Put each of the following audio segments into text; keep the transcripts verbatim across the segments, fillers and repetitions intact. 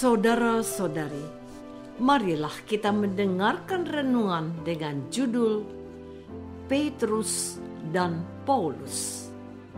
Saudara-saudari, marilah kita mendengarkan renungan dengan judul Petrus dan Paulus,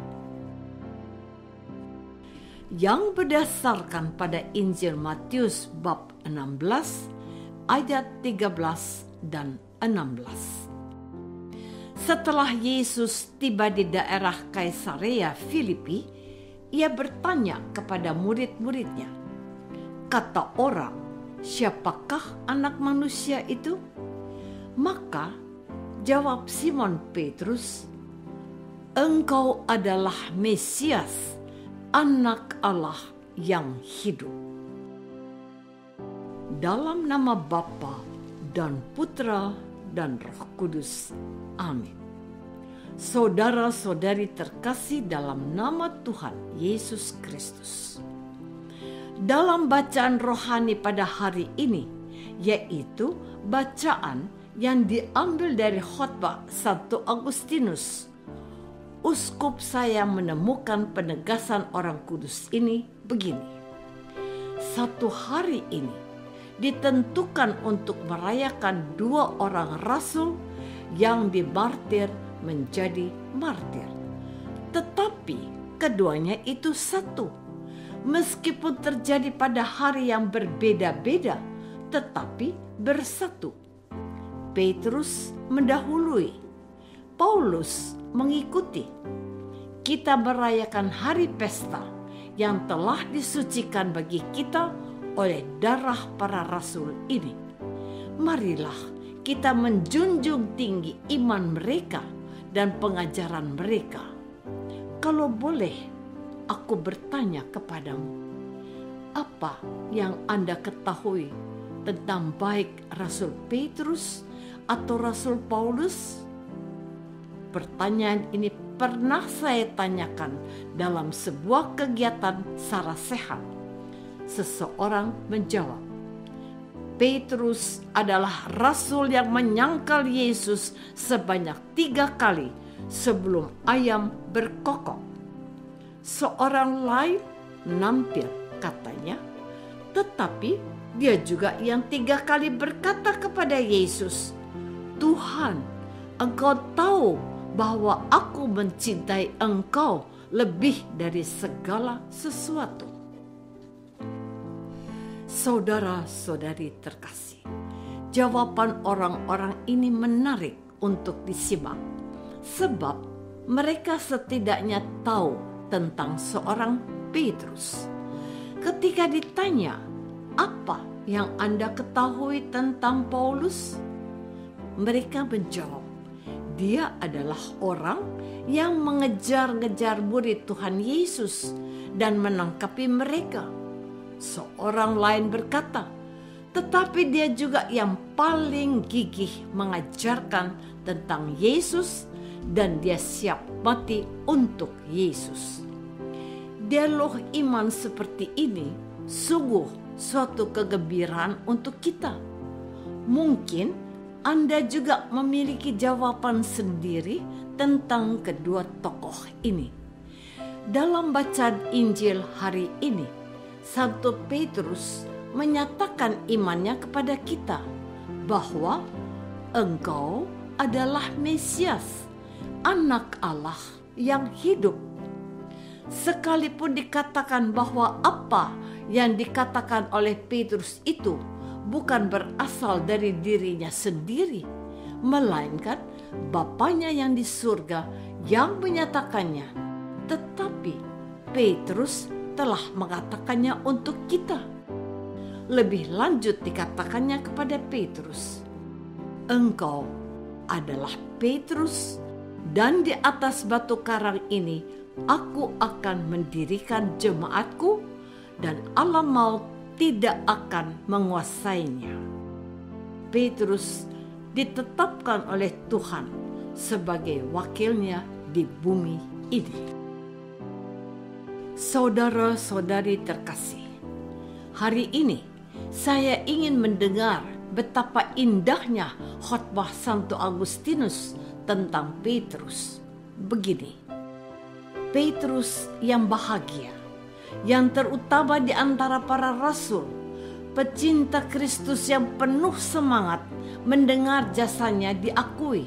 yang berdasarkan pada Injil Matius bab enam belas ayat tiga belas dan enam belas. Setelah Yesus tiba di daerah Kaisarea Filipi, ia bertanya kepada murid-muridnya, kata orang, siapakah anak manusia itu? Maka jawab Simon Petrus, engkau adalah Mesias, anak Allah yang hidup. Dalam nama Bapa dan Putra dan Roh Kudus. Amin. Saudara-saudari terkasih dalam nama Tuhan Yesus Kristus. Dalam bacaan rohani pada hari ini, yaitu bacaan yang diambil dari khotbah Santo Agustinus, uskup saya menemukan penegasan Orang Kudus ini begini. Satu hari ini ditentukan untuk merayakan dua orang rasul yang dimartir menjadi martir. Tetapi keduanya itu satu. Meskipun terjadi pada hari yang berbeda-beda, tetapi bersatu. Petrus mendahului, Paulus mengikuti. Kita merayakan hari pesta yang telah disucikan bagi kita oleh darah para rasul ini. Marilah kita menjunjung tinggi iman mereka dan pengajaran mereka. Kalau boleh, aku bertanya kepadamu, apa yang Anda ketahui tentang baik Rasul Petrus atau Rasul Paulus? Pertanyaan ini pernah saya tanyakan dalam sebuah kegiatan sara sehat. Seseorang menjawab, Petrus adalah rasul yang menyangkal Yesus sebanyak tiga kali sebelum ayam berkokok. Seorang lain nampil, katanya, tetapi dia juga yang tiga kali berkata kepada Yesus, Tuhan, Engkau tahu bahwa aku mencintai Engkau lebih dari segala sesuatu. Saudara-saudari terkasih, jawaban orang-orang ini menarik untuk disimak, sebab mereka setidaknya tahu tentang seorang Petrus. Ketika ditanya, apa yang Anda ketahui tentang Paulus? Mereka menjawab, dia adalah orang yang mengejar-ngejar murid Tuhan Yesus dan menangkapi mereka. Seorang lain berkata, tetapi dia juga yang paling gigih mengajarkan tentang Yesus dan dia siap mati untuk Yesus. Dialog iman seperti ini sungguh suatu kegembiraan untuk kita. Mungkin Anda juga memiliki jawaban sendiri tentang kedua tokoh ini. Dalam bacaan Injil hari ini, Santo Petrus menyatakan imannya kepada kita bahwa engkau adalah Mesias, anak Allah yang hidup. Sekalipun dikatakan bahwa apa yang dikatakan oleh Petrus itu bukan berasal dari dirinya sendiri, melainkan Bapanya yang di surga yang menyatakannya, tetapi Petrus telah mengatakannya untuk kita. Lebih lanjut dikatakannya kepada Petrus, engkau adalah Petrus, dan di atas batu karang ini aku akan mendirikan jemaatku, dan alam maut tidak akan menguasainya. Petrus ditetapkan oleh Tuhan sebagai wakilnya di bumi ini. Saudara-saudari terkasih, hari ini saya ingin mendengar betapa indahnya khotbah Santo Agustinus tentang Petrus. Begini, Petrus yang bahagia, yang terutama di antara para rasul, pecinta Kristus yang penuh semangat mendengar jasanya diakui.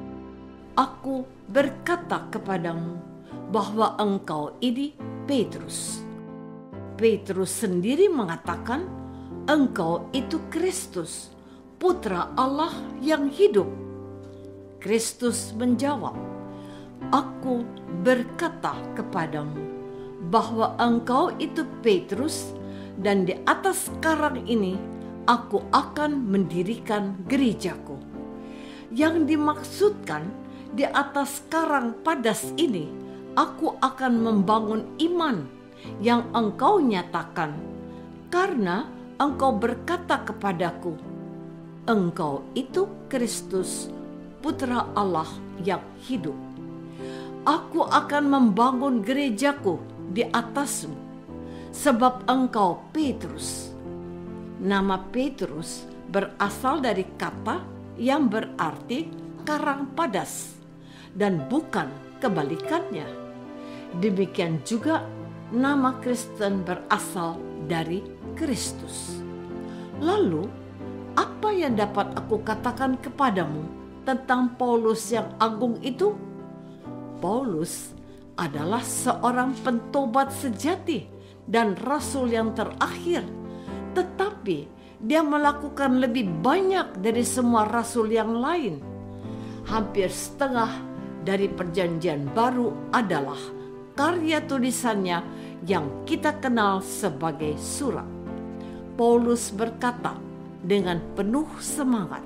Aku berkata kepadamu bahwa engkau ini Petrus. Petrus sendiri mengatakan, engkau itu Kristus, Putra Allah yang hidup. Kristus menjawab, aku berkata kepadamu bahwa engkau itu Petrus, dan di atas karang ini aku akan mendirikan gerejaku. Yang dimaksudkan di atas karang padas ini, aku akan membangun iman yang engkau nyatakan, karena engkau berkata kepadaku, engkau itu Kristus, Putra Allah yang hidup. Aku akan membangun gerejaku di atasmu, sebab engkau Petrus. Nama Petrus berasal dari kata yang berarti karang padas, dan bukan kebalikannya. Demikian juga nama Kristen berasal dari Kristus. Lalu, apa yang dapat aku katakan kepadamu tentang Paulus yang agung itu? Paulus adalah seorang pentobat sejati dan rasul yang terakhir, tetapi dia melakukan lebih banyak dari semua rasul yang lain. Hampir setengah dari perjanjian baru adalah karya tulisannya yang kita kenal sebagai surat. Paulus berkata dengan penuh semangat,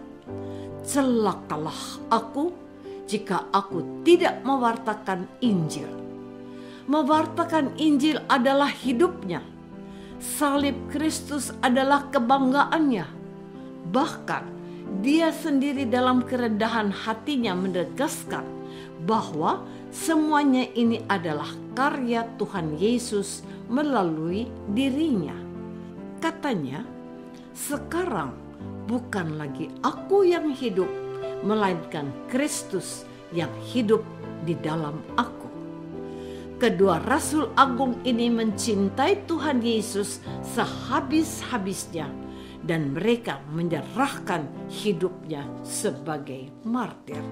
celakalah aku jika aku tidak mewartakan Injil. Mewartakan Injil adalah hidupnya. Salib Kristus adalah kebanggaannya. Bahkan dia sendiri dalam kerendahan hatinya menegaskan bahwa semuanya ini adalah karya Tuhan Yesus melalui dirinya. Katanya, sekarang bukan lagi aku yang hidup, melainkan Kristus yang hidup di dalam aku. Kedua rasul agung ini mencintai Tuhan Yesus sehabis-habisnya, dan mereka menyerahkan hidupnya sebagai martir.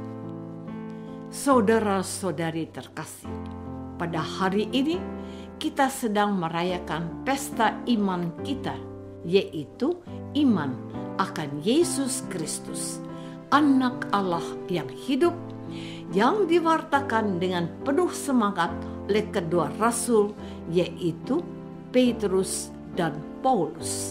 Saudara-saudari terkasih, pada hari ini kita sedang merayakan pesta iman kita, yaitu iman akan Yesus Kristus, Anak Allah yang hidup, yang diwartakan dengan penuh semangat oleh kedua rasul, yaitu Petrus dan Paulus.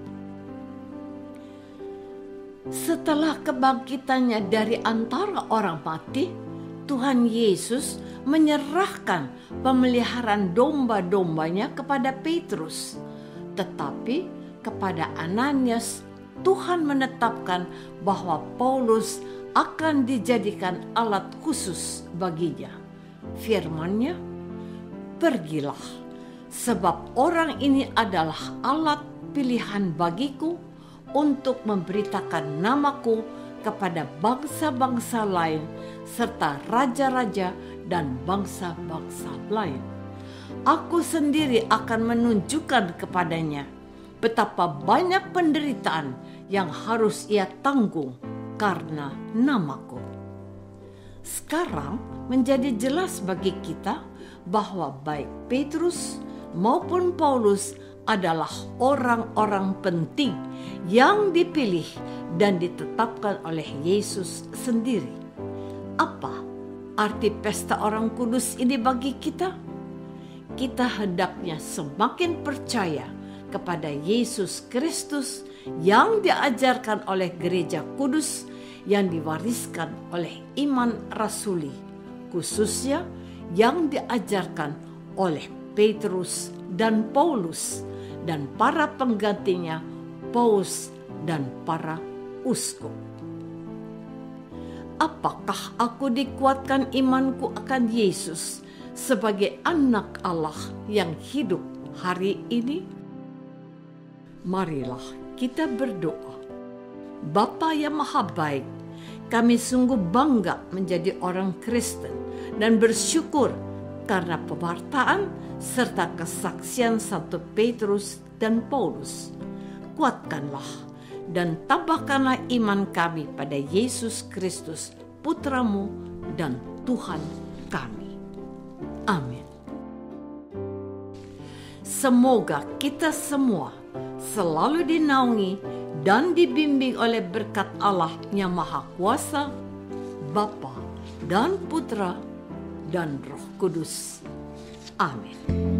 Setelah kebangkitannya dari antara orang mati, Tuhan Yesus menyerahkan pemeliharaan domba-dombanya kepada Petrus. Tetapi kepada Ananias, Tuhan menetapkan bahwa Paulus akan dijadikan alat khusus baginya. Firman-Nya, pergilah, sebab orang ini adalah alat pilihan bagiku untuk memberitakan namaku kepada bangsa-bangsa lain serta raja-raja dan bangsa-bangsa lain. Aku sendiri akan menunjukkan kepadanya betapa banyak penderitaan yang harus ia tanggung karena namaku. Sekarang menjadi jelas bagi kita bahwa baik Petrus maupun Paulus adalah orang-orang penting yang dipilih dan ditetapkan oleh Yesus sendiri. Apa arti pesta orang kudus ini bagi kita? Kita hendaknya semakin percaya kepada Yesus Kristus yang diajarkan oleh gereja kudus yang diwariskan oleh iman rasuli, khususnya yang diajarkan oleh Petrus dan Paulus dan para penggantinya, paus dan para uskup. Apakah aku dikuatkan imanku akan Yesus sebagai anak Allah yang hidup hari ini? Marilah kita berdoa. Bapa yang Maha Baik, kami sungguh bangga menjadi orang Kristen dan bersyukur karena pewartaan serta kesaksian satu Petrus dan Paulus. kuatkanlah dan tambahkanlah iman kami pada Yesus Kristus, Putramu dan Tuhan kami. Amin. Semoga kita semua selalu dinaungi dan dibimbing oleh berkat Allah yang Maha Kuasa, Bapa dan Putra dan Roh Kudus. Amin.